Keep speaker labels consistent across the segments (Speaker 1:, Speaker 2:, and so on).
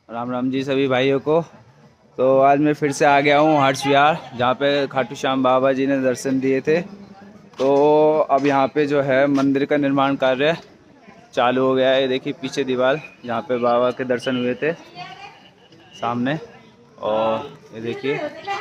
Speaker 1: राम राम जी सभी भाइयों को। तो आज मैं फिर से आ गया हूँ हर्ष विहार, जहाँ पे खाटू श्याम बाबा जी ने दर्शन दिए थे। तो अब यहाँ पे जो है मंदिर का निर्माण कार्य चालू हो गया है। ये देखिए पीछे दीवार जहाँ पे बाबा के दर्शन हुए थे सामने। और ये देखिए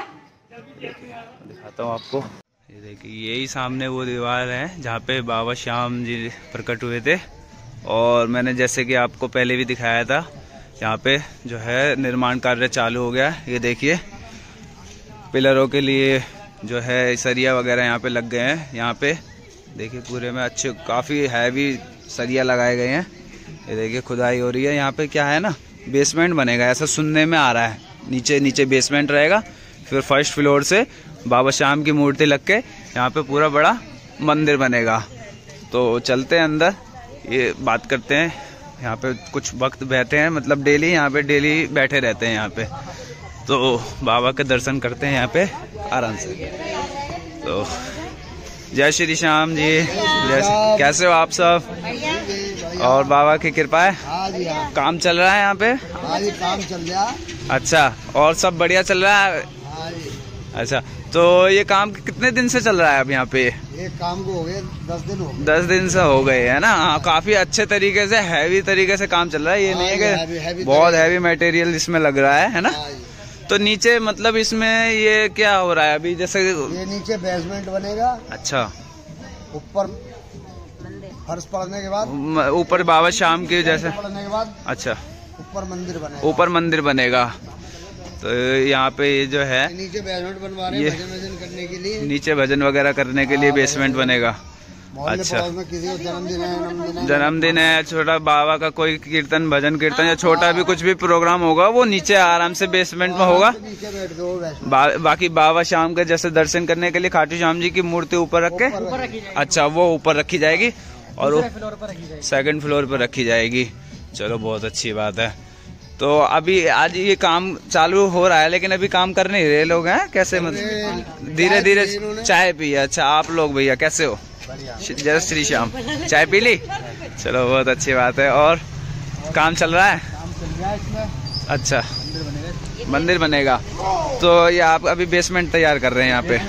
Speaker 1: दिखाता हूँ आपको। ये देखिए यही सामने वो दीवार है जहाँ पे बाबा श्याम जी प्रकट हुए थे। और मैंने जैसे कि आपको पहले भी दिखाया था, यहाँ पे जो है निर्माण कार्य चालू हो गया। ये देखिए पिलरों के लिए जो है सरिया वगैरह यहाँ पे लग गए हैं। यहाँ पे देखिए पूरे में अच्छे काफ़ी हैवी सरिया लगाए गए हैं। ये देखिए खुदाई हो रही है। यहाँ पे क्या है ना, बेसमेंट बनेगा, ऐसा सुनने में आ रहा है। नीचे बेसमेंट रहेगा, फिर फर्स्ट फ्लोर से बाबा श्याम की मूर्ति लग के यहाँ पे पूरा बड़ा मंदिर बनेगा। तो चलते हैं अंदर, ये बात करते हैं। यहाँ पे कुछ वक्त बैठे हैं, मतलब डेली यहाँ पे डेली बैठे रहते हैं यहाँ पे। तो बाबा के दर्शन करते हैं यहाँ पे आराम से। तो जय श्री श्याम जी, कैसे हो आप सब? और बाबा की कृपा है। काम चल रहा है यहाँ पे?
Speaker 2: काम चल रहा है।
Speaker 1: अच्छा, और सब बढ़िया चल रहा है? अच्छा, तो ये काम कितने दिन से चल रहा है अब यहाँ पे?
Speaker 2: ये काम को हो गए 10 दिन हो गए।
Speaker 1: 10 दिन से हो गए है ना। काफी अच्छे तरीके से हैवी तरीके से काम चल रहा है। ये नहीं है कि बहुत हैवी मटेरियल इसमें लग रहा है ना। तो नीचे मतलब इसमें ये क्या हो रहा है अभी? जैसे
Speaker 2: ये नीचे बेसमेंट बनेगा।
Speaker 1: अच्छा,
Speaker 2: ऊपर फर्श पड़ने के बाद
Speaker 1: ऊपर बाबा श्याम के जैसे
Speaker 2: पड़ने के बाद
Speaker 1: अच्छा
Speaker 2: ऊपर मंदिर बनेगा।
Speaker 1: ऊपर मंदिर बनेगा। तो यहाँ पे ये जो है
Speaker 2: नीचे बेसमेंट बनवा रहे हैं भजन करने के लिए।
Speaker 1: नीचे भजन वगैरह करने के लिए बेसमेंट बनेगा। अच्छा,
Speaker 2: किसी को
Speaker 1: जन्मदिन है, छोटा बाबा का कोई कीर्तन भजन कीर्तन या छोटा भी कुछ भी प्रोग्राम होगा, वो नीचे आराम से बेसमेंट में होगा। बाकी बाबा श्याम के जैसे दर्शन करने के लिए खाटू श्याम जी की मूर्ति ऊपर रख के, अच्छा वो ऊपर रखी जाएगी और सेकंड फ्लोर पर रखी जाएगी। चलो बहुत अच्छी बात है। तो अभी आज ये काम चालू हो रहा है, लेकिन अभी काम कर नहीं रहे लोग हैं कैसे? मतलब धीरे धीरे चाय पी। अच्छा, आप लोग भैया कैसे हो? जय श्री श्याम। चाय पी ली? चलो बहुत अच्छी बात है। और काम चल रहा है? अच्छा, मंदिर बनेगा। तो ये आप अभी बेसमेंट तैयार कर रहे हैं यहाँ पे?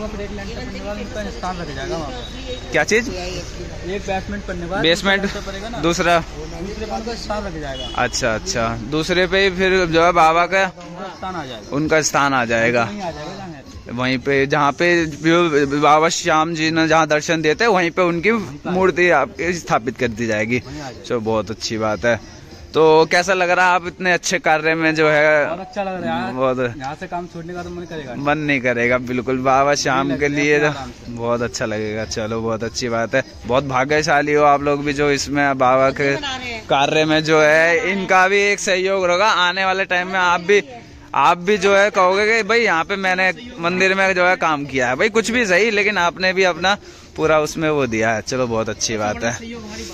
Speaker 1: क्या चीज?
Speaker 2: एक बेसमेंट बनने के बाद
Speaker 1: बेसमेंट दूसरा
Speaker 2: स्थान रख जाएगा।
Speaker 1: अच्छा, दूसरे पे फिर जो है बाबा का उनका स्थान आ जाएगा। वहीं पे जहाँ पे बाबा श्याम जी ने जहाँ दर्शन देते हैं, वहीं पे उनकी मूर्ति आपके स्थापित कर दी जाएगी। चलो बहुत अच्छी बात है। तो कैसा लग रहा है आप इतने अच्छे कार्य में जो है?
Speaker 2: बहुत अच्छा लग रहा है।
Speaker 1: बहुत
Speaker 2: यहाँ से काम छोड़ने का तो
Speaker 1: मन नहीं करेगा बिल्कुल। बाबा श्याम के लिए बहुत अच्छा लगेगा। चलो बहुत अच्छी बात है। बहुत भाग्यशाली हो आप लोग भी जो इसमें बाबा के कार्य में जो है इनका भी एक सहयोग होगा। आने वाले टाइम में आप भी जो है कहोगे कि भाई यहाँ पे मैंने मंदिर में जो है काम किया है। भाई कुछ भी सही, लेकिन आपने भी अपना पूरा उसमें वो दिया है। चलो बहुत अच्छी बात है।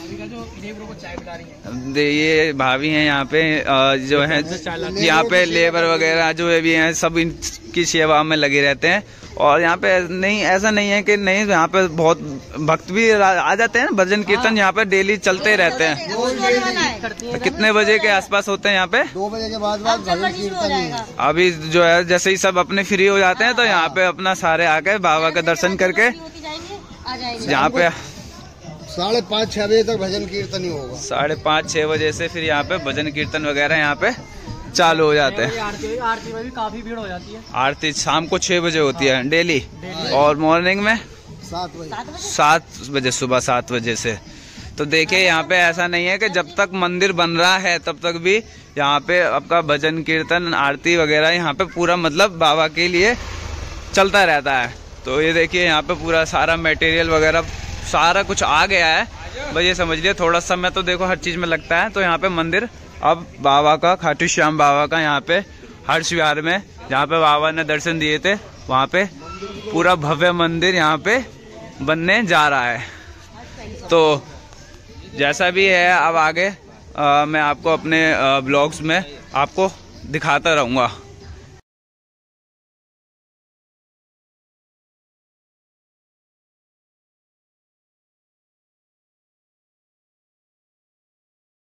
Speaker 1: ये भाभी हैं यहाँ पे जो है, यहाँ पे लेबर वगैरह जो भी हैं सब इनकी सेवा में लगे रहते हैं। और यहाँ पे नहीं, ऐसा नहीं है कि नहीं, यहाँ पे बहुत भक्त भी आ जाते हैं। भजन कीर्तन यहाँ पे डेली चलते रहते हैं। तो कितने बजे के आसपास होते हैं यहाँ पे?
Speaker 2: 2 बजे के बाद भजन कीर्तन।
Speaker 1: अभी जो है जैसे ही सब अपने फ्री हो जाते हैं तो यहाँ पे अपना सारे आके बाबा का दर्शन करके यहाँ पे
Speaker 2: 5:30-6 बजे तक भजन कीर्तन ही होगा।
Speaker 1: 5:30-6 बजे से फिर यहाँ पे भजन कीर्तन वगैरह यहाँ पे चालू हो जाते हैं।
Speaker 2: आरती में भी काफी भीड़ हो जाती है।
Speaker 1: आरती शाम को 6 बजे होती है डेली। और मॉर्निंग में 7 बजे, सुबह 7 बजे से। तो देखिए यहाँ पे ऐसा नहीं है कि जब तक मंदिर बन रहा है तब तक भी यहाँ पे आपका भजन कीर्तन आरती वगैरह यहाँ पे पूरा मतलब बाबा के लिए चलता रहता है। तो ये देखिए यहाँ पे पूरा सारा मटेरियल वगैरह सारा कुछ आ गया है। बस ये समझ लिया, थोड़ा समय तो देखो हर चीज में लगता है। तो यहाँ पे मंदिर अब बाबा का, खाटू श्याम बाबा का यहाँ पे हर्ष विहार में जहाँ पे बाबा ने दर्शन दिए थे, वहाँ पे पूरा भव्य मंदिर यहाँ पे बनने जा रहा है। तो जैसा भी है अब आगे मैं आपको अपने ब्लॉग्स में आपको दिखाता रहूँगा।